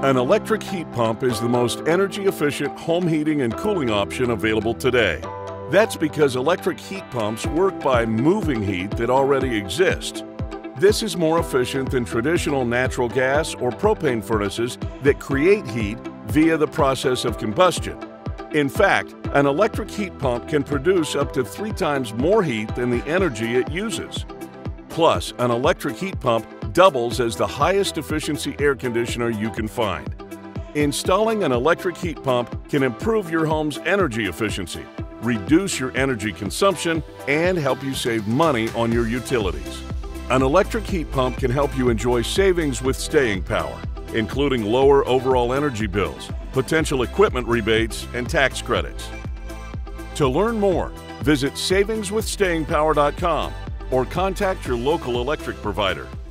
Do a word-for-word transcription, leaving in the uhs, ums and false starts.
An electric heat pump is the most energy-efficient home heating and cooling option available today. That's because electric heat pumps work by moving heat that already exists. This is more efficient than traditional natural gas or propane furnaces that create heat via the process of combustion. In fact, an electric heat pump can produce up to three times more heat than the energy it uses. Plus, an electric heat pump doubles as the highest efficiency air conditioner you can find. Installing an electric heat pump can improve your home's energy efficiency, reduce your energy consumption, and help you save money on your utilities. An electric heat pump can help you enjoy savings with staying power, including lower overall energy bills, potential equipment rebates, and tax credits. To learn more, visit savings with staying power dot com or contact your local electric provider.